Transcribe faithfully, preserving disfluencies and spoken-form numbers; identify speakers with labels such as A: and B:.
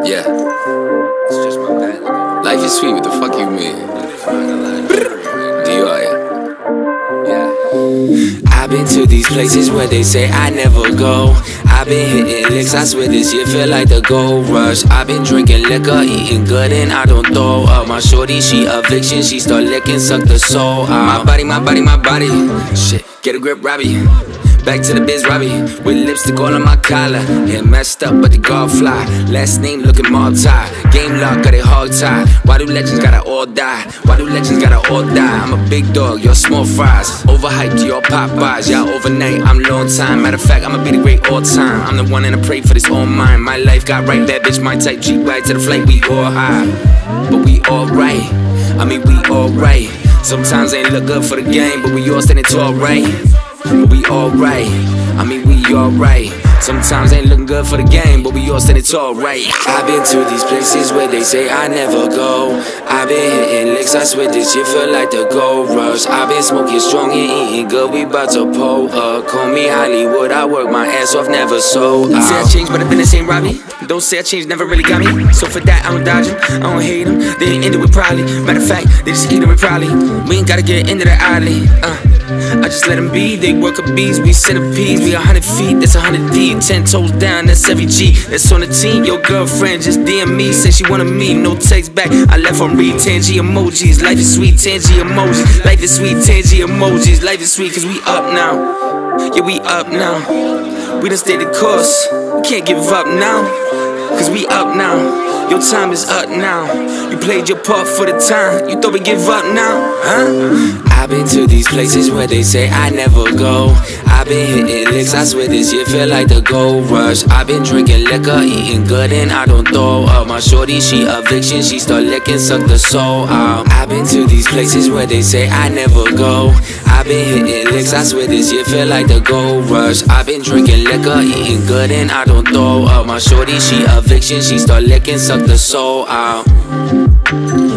A: Yeah. It's just my bad. Life is sweet, what the fuck you mean? DiIoia. Yeah. I've been to these places where they say I never go. I've been hitting licks, I swear this year feel like the gold rush. I've been drinking liquor, eating good and I don't throw up. My shorty, she eviction, she start licking, suck the soul out. My body, my body, my body. Shit, get a grip, Robbie. Back to the biz, Robbie, with lipstick all on my collar. Hair messed up, but the guard fly. Last name looking multi. Game lock, got it hog tie. Why do legends gotta all die? Why do legends gotta all die? I'm a big dog, you're small fries. Overhyped, you're Popeyes. Y'all overnight, I'm long time. Matter of fact, I'ma be the great all time. I'm the one and I pray for this all mine. My life got right, bad bitch, my type. Cheap right to the flight, we all high. But we alright, I mean we alright. Sometimes ain't look good for the game, but we all standing tall, right? But we alright, I mean we alright. Sometimes ain't looking good for the game, but we all standing tall, right? I've been to these places where they say I never go. I've been hitting licks, I swear this shit feel like the gold rush. I've been smoking strong and eating good, we bout to pull up. Call me Hollywood, I work my ass off, never sold out. Say I changed, but I've been the same Robbie. Don't say I changed, never really got me. So for that, I don't dodge 'em, I don't hate 'em. They ain't into it probably. Matter of fact, they just eat 'em probably. We ain't gotta get into the alley. Uh, I just let them be, they work a bees, we centipedes. We a hundred feet, that's a hundred deep. Ten toes down, that's every G. That's on the team, your girlfriend just D M me. Said she wanted me, no text back. I left on read, tangy emojis. Life is sweet, tangy emojis. Life is sweet, tangy emojis. Life is sweet, cause we up now. Yeah, we up now. We done stayed the course, we can't give up now. Cause we up now. Your time is up now. You played your part for the time. You thought we give up now, huh? I've been to these places where they say I never go. I've been hitting licks, I swear this year feel like the gold rush. I've been drinking liquor, eating good and I don't throw up. My shorty, she eviction, she start licking, suck the soul out. I've been to these places where they say I never go. I've been hitting licks, I swear this year feel like the gold rush. I've been drinking liquor, eating good and I don't throw up. My shorty, she eviction, she start licking, suck the soul out.